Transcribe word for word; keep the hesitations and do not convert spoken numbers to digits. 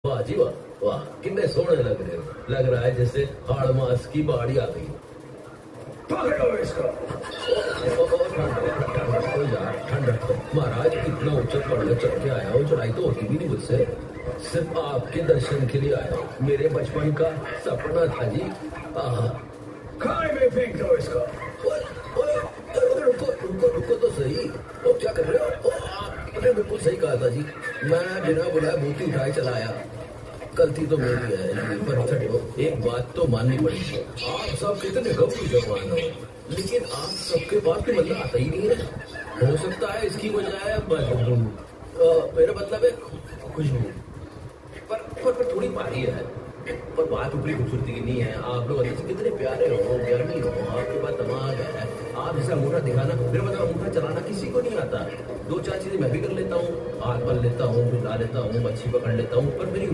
वाह जी वाह, वाह कितने सोने लग रहे हो। लग रहा है जैसे हाड़ मास की बाड़ी आ गई। पकड़ो इसको। यार ठंड महाराज इतना ऊंचा पहाड़ चढ़ के आया हूँ, चढ़ाई तो होती भी नहीं मुझसे। सिर्फ आपके दर्शन के लिए आया हूँ, मेरे बचपन का सपना था जी। खाने में फेंक दो इसको। रुको रुको रुको तो सही, वो क्या कर रहे हो? आपने बिल्कुल सही कहा था जी, मैं बिना बुलाए बूटी उठाए चला आया। गलती तो मेरी है, पर छठो एक बात तो माननी पड़ेगी। आप सब कितने गंभीर जवान हो, लेकिन आप सबके पास तो मतलब आता ही नहीं है। हो सकता है इसकी वजह है बदबू, मेरा मतलब है खुशबू। पर, पर, पर थोड़ी भारी है, पर बात ऊपरी खूबसूरती की नहीं है। आप लोग अंदर से कितने प्यारे हो, ज्ञानी हो, आपके पास दिमाग है। आप जैसा अंगूठा दिखाना, मेरा मतलब अंगूठा चलाना किसी को नहीं आता। दो चार चीजें मैं भी कर लेता हूँ, हाथ बल लेता हूँ, ला लेता हूँ, मच्छी पकड़ लेता हूँ, पर मेरी